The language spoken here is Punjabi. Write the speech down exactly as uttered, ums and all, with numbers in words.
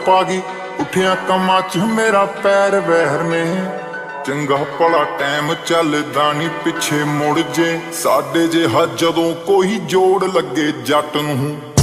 ਪਾ ਗਈ ਉੱਠਿਆ ਕੰਮਾਂ 'ਚ ਮੇਰਾ ਪੈਰ ਵਹਿਰ ਨੇ। ਚੰਗਾ ਭਲਾ ਟਾਈਮ ਚੱਲਦਾ ਨੀ ਪਿੱਛੇ ਮੁੜ ਜੇ, ਸਾਡੇ ਜਿਹਾ ਜਦੋਂ ਕੋਈ ਜੋੜ ਲੱਗੇ ਜੱਟ ਨੂੰ